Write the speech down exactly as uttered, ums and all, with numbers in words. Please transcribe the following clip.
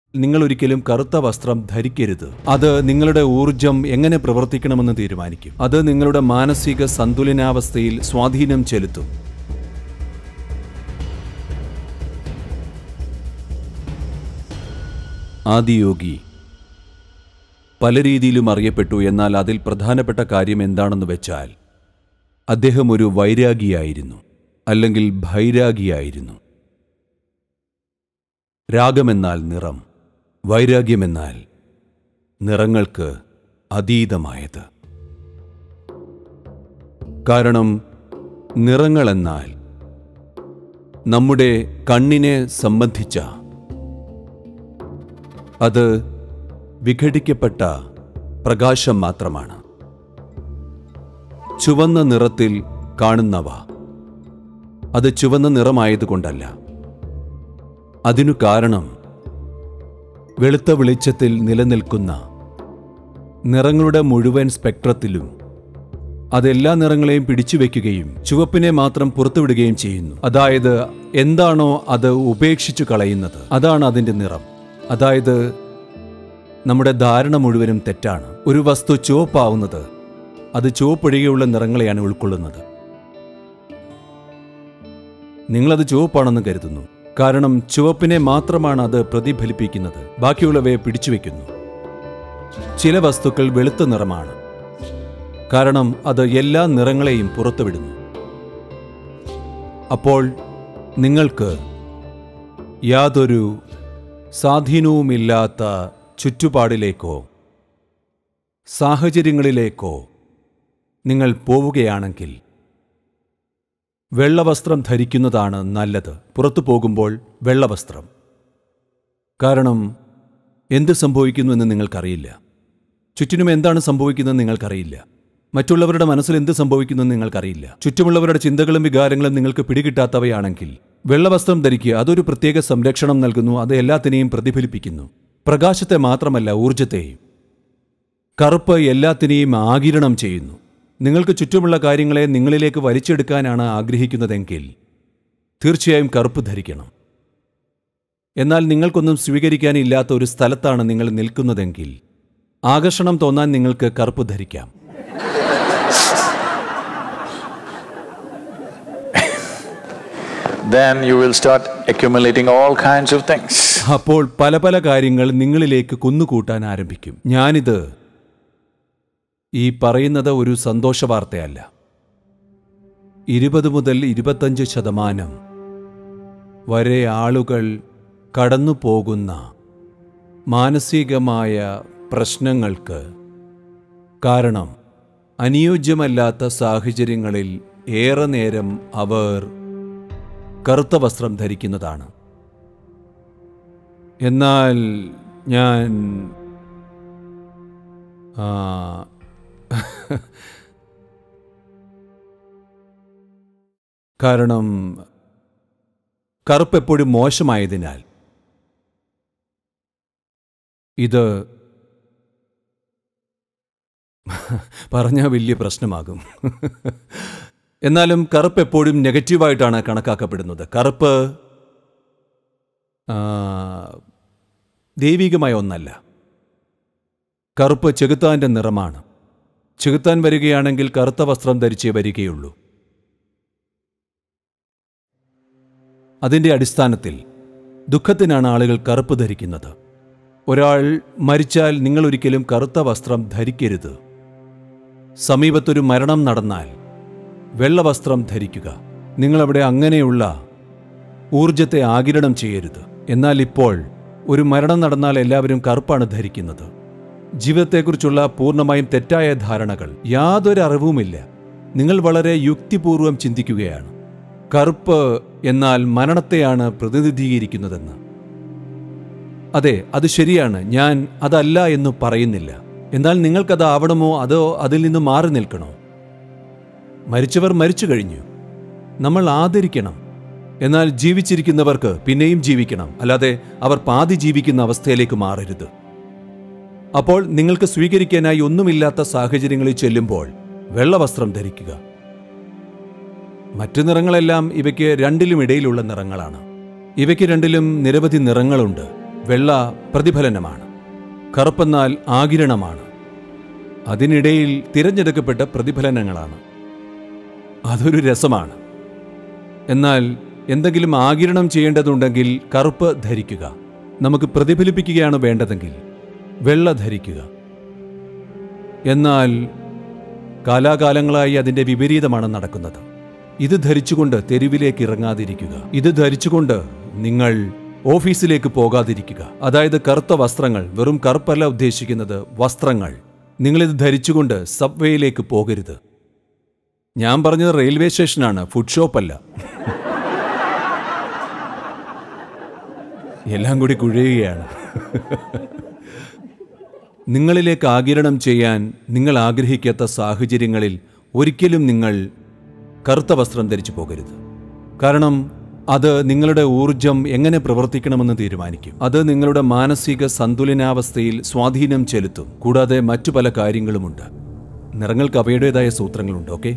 നിങ്ങൾ ഒരിക്കലും കറുത്ത വസ്ത്രം ധരിക്കരുത്. അത് നിങ്ങളുടെ ഊർജം എങ്ങനെ പ്രവർത്തിക്കണമെന്ന് തീരുമാനിക്കും. അത് നിങ്ങളുടെ മാനസിക സന്തുലനാവസ്ഥയിൽ സ്വാധീനം ചെലുത്തും. ആദിയോഗി പല രീതിയിലും അറിയപ്പെട്ടു. എന്നാൽ അതിൽ പ്രധാനപ്പെട്ട കാര്യം എന്താണെന്ന് വെച്ചാൽ അദ്ദേഹം ഒരു വൈരാഗിയായിരുന്നു, അല്ലെങ്കിൽ ഭൈരാഗിയായിരുന്നു. രാഗമെന്നാൽ നിറം, വൈരാഗ്യമെന്നാൽ നിറങ്ങൾക്ക് അതീതമായത്. കാരണം നിറങ്ങളെന്നാൽ നമ്മുടെ കണ്ണിനെ സംബന്ധിച്ച അത് വിഘടിക്കപ്പെട്ട പ്രകാശം മാത്രമാണ്. ചുവന്ന നിറത്തിൽ കാണുന്നവ അത് ചുവന്ന നിറമായതുകൊണ്ടല്ല. അതിനു കാരണം വെളുത്ത വെളിച്ചത്തിൽ നിലനിൽക്കുന്ന നിറങ്ങളുടെ മുഴുവൻ സ്പെക്ട്രത്തിലും അതെല്ലാ നിറങ്ങളെയും പിടിച്ചു വയ്ക്കുകയും ചുവപ്പിനെ മാത്രം പുറത്തുവിടുകയും ചെയ്യുന്നു. അതായത് എന്താണോ അത് ഉപേക്ഷിച്ചു കളയുന്നത്, അതാണ് അതിൻ്റെ നിറം. അതായത് നമ്മുടെ ധാരണ മുഴുവനും തെറ്റാണ്. ഒരു വസ്തു ചുവപ്പാവുന്നത് അത് ചുവപ്പൊഴികെയുള്ള നിറങ്ങളെയാണ് ഉൾക്കൊള്ളുന്നത്. നിങ്ങളത് ചുവപ്പാണെന്ന് കരുതുന്നു. കാരണം ചുവപ്പിനെ മാത്രമാണ് അത് പ്രതിഫലിപ്പിക്കുന്നത്, ബാക്കിയുള്ളവയെ പിടിച്ചുവെക്കുന്നു. ചില വസ്തുക്കൾ വെളുത്ത നിറമാണ്, കാരണം അത് എല്ലാ നിറങ്ങളെയും പുറത്തുവിടുന്നു. അപ്പോൾ നിങ്ങൾക്ക് യാതൊരു സ്വാധീനവുമില്ലാത്ത ചുറ്റുപാടിലേക്കോ സാഹചര്യങ്ങളിലേക്കോ നിങ്ങൾ പോവുകയാണെങ്കിൽ വെള്ളവസ്ത്രം ധരിക്കുന്നതാണ് നല്ലത്. പുറത്തു പോകുമ്പോൾ വെള്ളവസ്ത്രം. കാരണം എന്ത് സംഭവിക്കുന്നുവെന്ന് നിങ്ങൾക്കറിയില്ല. ചുറ്റിനും എന്താണ് സംഭവിക്കുന്നതെന്ന് നിങ്ങൾക്കറിയില്ല. മറ്റുള്ളവരുടെ മനസ്സിൽ എന്ത് സംഭവിക്കുന്നെന്ന് നിങ്ങൾക്കറിയില്ല. ചുറ്റുമുള്ളവരുടെ ചിന്തകളും വികാരങ്ങളും നിങ്ങൾക്ക് പിടികിട്ടാത്തവയാണെങ്കിൽ വെള്ളവസ്ത്രം ധരിക്കുക. അതൊരു പ്രത്യേക സംരക്ഷണം നൽകുന്നു. അത് എല്ലാത്തിനെയും പ്രതിഫലിപ്പിക്കുന്നു. പ്രകാശത്തെ മാത്രമല്ല, ഊർജത്തെയും. കറുപ്പ് എല്ലാത്തിനെയും ആഗിരണം ചെയ്യുന്നു. നിങ്ങൾക്ക് ചുറ്റുമുള്ള കാര്യങ്ങളെ നിങ്ങളിലേക്ക് വലിച്ചെടുക്കാനാണ് ആഗ്രഹിക്കുന്നതെങ്കിൽ തീർച്ചയായും കറുപ്പ് ധരിക്കണം. എന്നാൽ നിങ്ങൾക്കൊന്നും സ്വീകരിക്കാനില്ലാത്ത ഒരു സ്ഥലത്താണ് നിങ്ങൾ നിൽക്കുന്നതെങ്കിൽ ആകർഷണം തോന്നാൻ നിങ്ങൾക്ക് കറുപ്പ് ധരിക്കാം. Then you will start accumulating all kinds of things. അപ്പോൾ പല പല കാര്യങ്ങൾ നിങ്ങളിലേക്ക് കുന്നുകൂട്ടാൻ ആരംഭിക്കും. ഞാനിത് ഈ പറയുന്നത് ഒരു സന്തോഷ വാർത്തയല്ല. ഇരുപത് മുതൽ ഇരുപത്തഞ്ച് ശതമാനം വരെ ആളുകൾ കടന്നു പോകുന്ന മാനസികമായ പ്രശ്നങ്ങൾക്ക് കാരണം അനുയോജ്യമല്ലാത്ത സാഹചര്യങ്ങളിൽ ഏറെ നേരം അവർ കറുത്ത വസ്ത്രം ധരിക്കുന്നതാണ്. എന്നാൽ ഞാൻ കാരണം കറുപ്പ് എപ്പോഴും മോശമായതിനാൽ ഇത് പറഞ്ഞാൽ വലിയ പ്രശ്നമാകും. എന്നാലും കറുപ്പ് എപ്പോഴും നെഗറ്റീവായിട്ടാണ് കണക്കാക്കപ്പെടുന്നത്. കറുപ്പ് ദൈവികമായ ഒന്നല്ല. കറുപ്പ് ചെകുത്താൻ്റെ നിറമാണ്. ചെകുത്താൻ വരികയാണെങ്കിൽ കറുത്ത വസ്ത്രം ധരിച്ചേ വരികയുള്ളൂ. അതിൻ്റെ അടിസ്ഥാനത്തിൽ ദുഃഖത്തിനാണ് ആളുകൾ കറുപ്പ് ധരിക്കുന്നത്. ഒരാൾ മരിച്ചാൽ നിങ്ങൾ ഒരിക്കലും കറുത്ത വസ്ത്രം ധരിക്കരുത്. സമീപത്തൊരു മരണം നടന്നാൽ വെള്ളവസ്ത്രം ധരിക്കുക. നിങ്ങളവിടെ അങ്ങനെയുള്ള ഊർജത്തെ ആഗിരണം ചെയ്യരുത്. എന്നാൽ ഇപ്പോൾ ഒരു മരണം നടന്നാൽ എല്ലാവരും കറുപ്പാണ് ധരിക്കുന്നത്. ജീവിതത്തെക്കുറിച്ചുള്ള പൂർണ്ണമായും തെറ്റായ ധാരണകൾ, യാതൊരു അറിവുമില്ല. നിങ്ങൾ വളരെ യുക്തിപൂർവം ചിന്തിക്കുകയാണ്. കറുപ്പ് എന്നാൽ മരണത്തെയാണ് പ്രതിനിധീകരിക്കുന്നതെന്ന്. അതെ, അത് ശരിയാണ്. ഞാൻ അതല്ല എന്ന് പറയുന്നില്ല. എന്നാൽ നിങ്ങൾക്കത് ആവണമോ അതോ അതിൽ നിന്ന് മാറി നിൽക്കണോ? മരിച്ചവർ മരിച്ചു കഴിഞ്ഞു, നമ്മൾ ആദരിക്കണം. എന്നാൽ ജീവിച്ചിരിക്കുന്നവർക്ക് പിന്നെയും ജീവിക്കണം. അല്ലാതെ അവർ പാതി ജീവിക്കുന്ന അവസ്ഥയിലേക്ക് മാറരുത്. അപ്പോൾ നിങ്ങൾക്ക് സ്വീകരിക്കാനായി ഒന്നുമില്ലാത്ത സാഹചര്യങ്ങളിൽ ചെല്ലുമ്പോൾ വെള്ളവസ്ത്രം ധരിക്കുക. മറ്റു നിറങ്ങളെല്ലാം ഇവയ്ക്ക് രണ്ടിലും ഇടയിലുള്ള നിറങ്ങളാണ്. ഇവയ്ക്ക് രണ്ടിലും നിരവധി നിറങ്ങളുണ്ട്. വെള്ള പ്രതിഫലനമാണ്. കറുപ്പെന്നാൽ ആകിരണമാണ്. അതിനിടയിൽ തിരഞ്ഞെടുക്കപ്പെട്ട പ്രതിഫലനങ്ങളാണ്. അതൊരു രസമാണ്. എന്നാൽ എന്തെങ്കിലും ആകിരണം ചെയ്യേണ്ടതുണ്ടെങ്കിൽ കറുപ്പ് ധരിക്കുക. നമുക്ക് പ്രതിഫലിപ്പിക്കുകയാണ് വേണ്ടതെങ്കിൽ വെള്ള ധരിക്കുക. എന്നാൽ കാലാകാലങ്ങളായി അതിൻ്റെ വിപരീതമാണ് നടക്കുന്നത്. ഇത് ധരിച്ചുകൊണ്ട് തെരുവിലേക്ക് ഇറങ്ങാതിരിക്കുക. ഇത് ധരിച്ചുകൊണ്ട് നിങ്ങൾ ഓഫീസിലേക്ക് പോകാതിരിക്കുക. അതായത് കറുത്ത വസ്ത്രങ്ങൾ, വെറും കറുപ്പല്ല ഉദ്ദേശിക്കുന്നത്, വസ്ത്രങ്ങൾ. നിങ്ങളിത് ധരിച്ചുകൊണ്ട് സബ്വേയിലേക്ക് പോകരുത്. ഞാൻ പറഞ്ഞത് റെയിൽവേ സ്റ്റേഷനാണ്, ഫുഡ് ഷോപ്പല്ല. എല്ലാം കൂടി കുഴയുകയാണ്. നിങ്ങളിലേക്ക് ആഗിരണം ചെയ്യാൻ നിങ്ങൾ ആഗ്രഹിക്കാത്ത സാഹചര്യങ്ങളിൽ ഒരിക്കലും നിങ്ങൾ കറുത്ത വസ്ത്രം ധരിച്ചു പോകരുത്. കാരണം അത് നിങ്ങളുടെ ഊർജം എങ്ങനെ പ്രവർത്തിക്കണമെന്ന് തീരുമാനിക്കും. അത് നിങ്ങളുടെ മാനസിക സന്തുലനാവസ്ഥയിൽ സ്വാധീനം ചെലുത്തും. കൂടാതെ മറ്റു പല കാര്യങ്ങളുമുണ്ട്. നിറങ്ങൾക്ക് അവയുടേതായ സൂത്രങ്ങളുണ്ട്. ഓക്കെ,